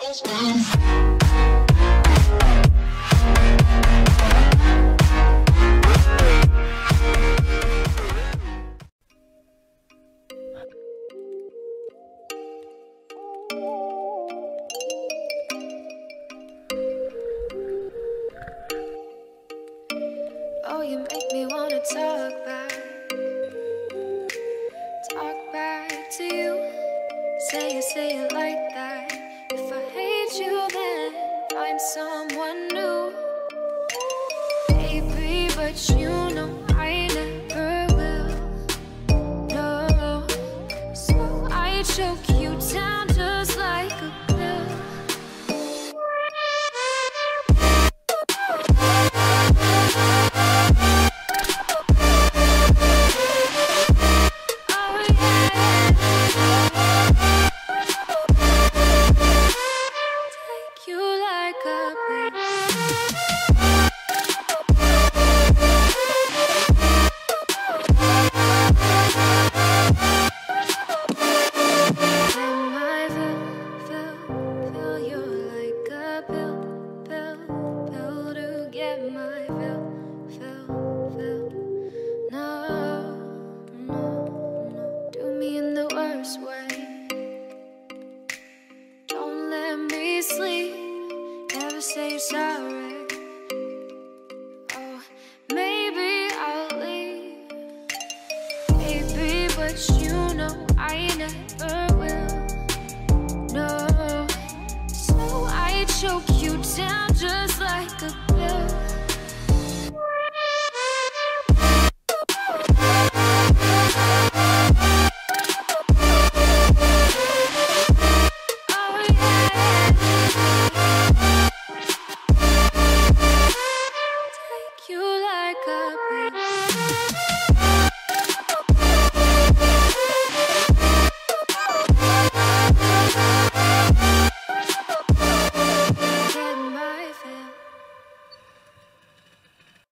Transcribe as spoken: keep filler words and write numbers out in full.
Oh, you make me wanna talk back, talk back to you. Say it, say it like that. If I hate you, then find someone new. Baby, but you know I never will. No, so I choke you down just like a pill. Sleep, never say sorry. Oh, maybe I'll leave, baby, but you know I never will. No, so I choke you down